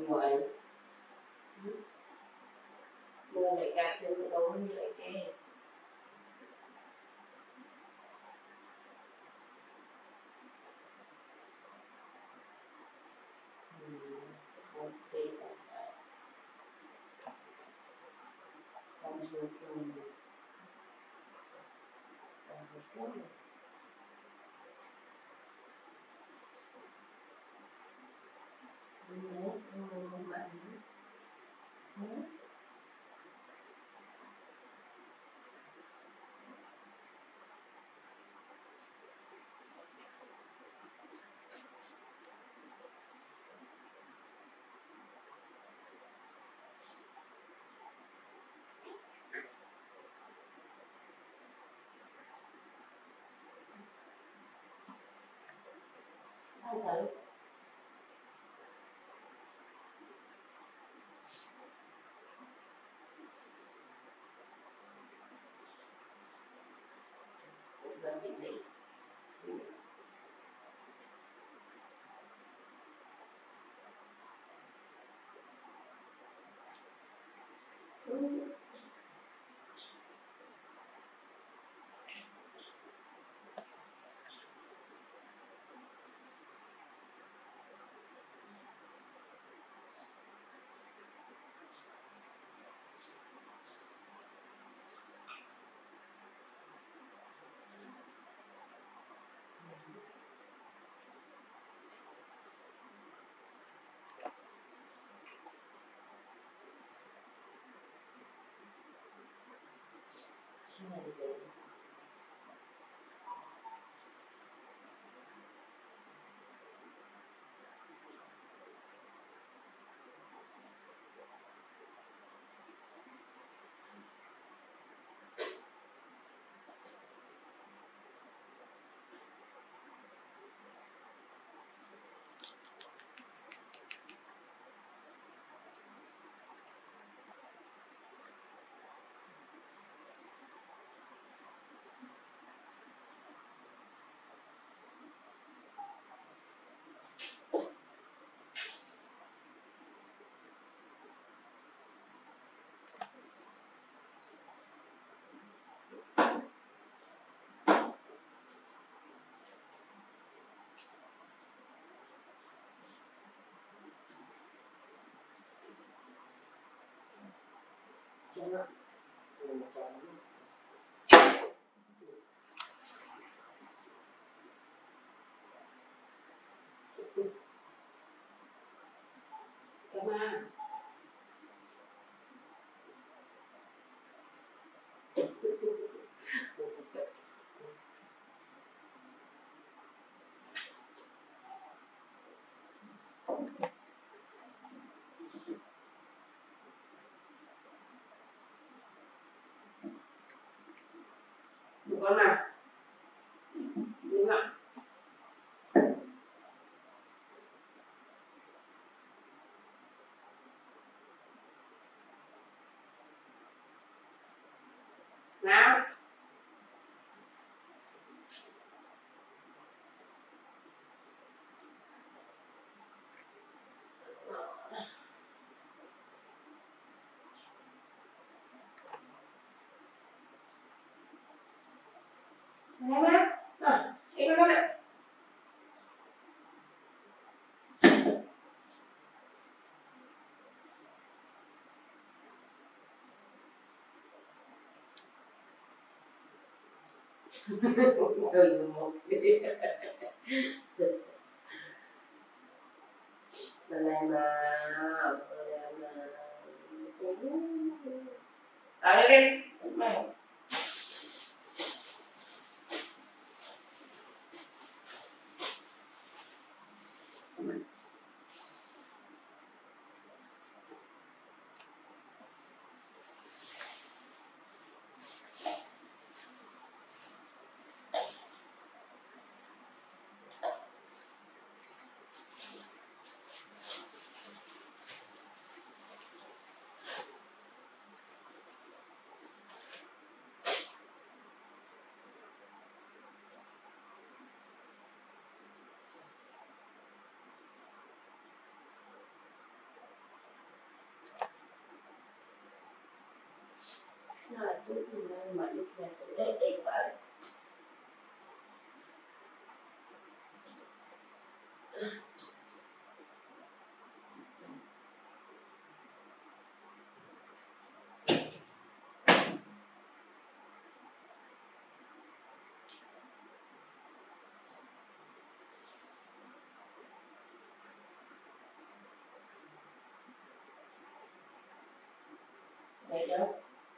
vậy. Mua lại cắt cho nó đâu như lại cái. Không tiền không phải. Không số chung. Không số chung. Không bạn. Không phải. Cũng là định định. Come on. Đúng không nào? Đúng không? Nào. Này má. Em có đấy. Rồi một lần này mà tới đi mày mà lúc này để em phải để đó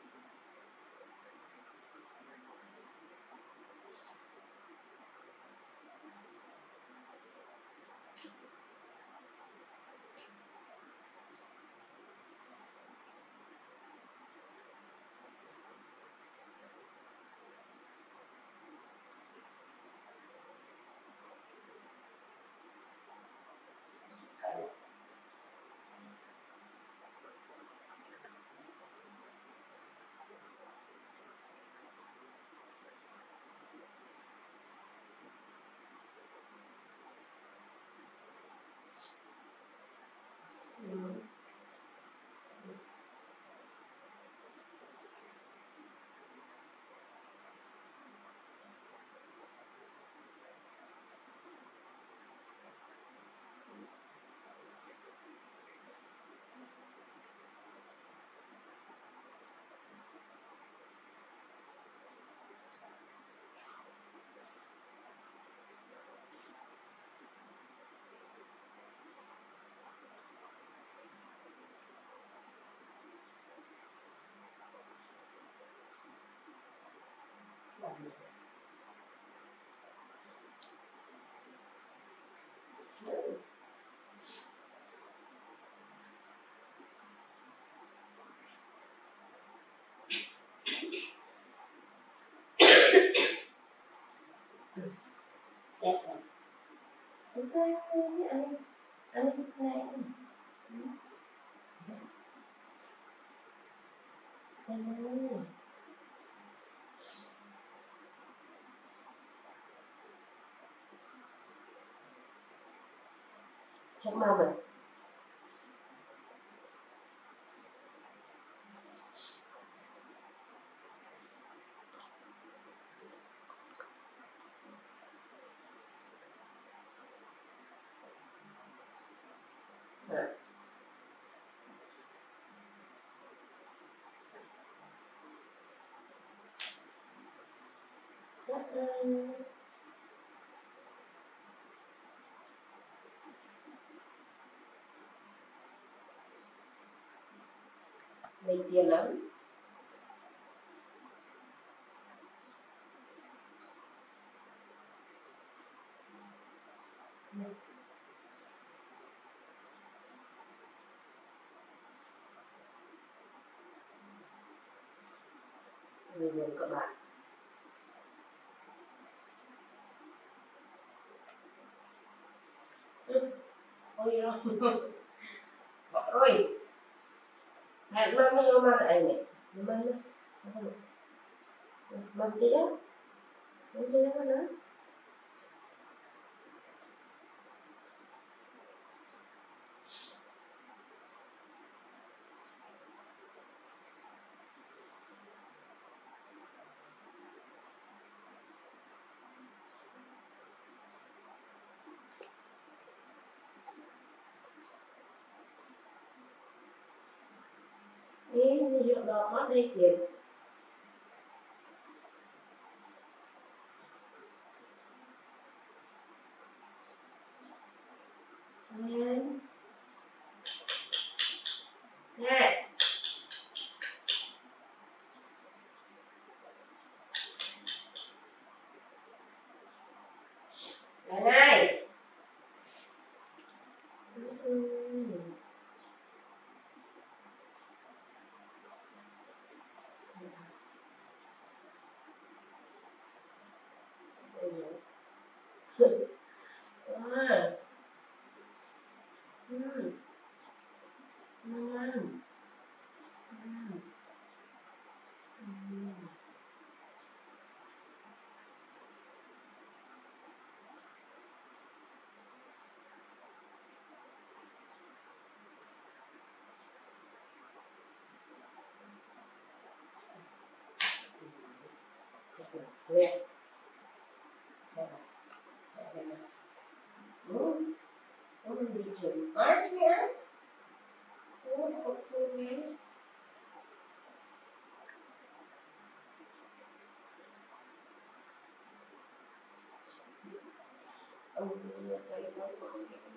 đẹp rồi ok anh này chắc mau mình chắc mình tiền lắm mình các bạn ôi rồi bỏ rồi hẹn mà tại này mà tía nữa đi rượu đỏ mất đi tiền nha nha là này เนี่ยใช่ไหมใช่ไหมมันดีจริงอ่ะเนี่ยโอ้ขอบคุณนะเอาเงินไปแล้ว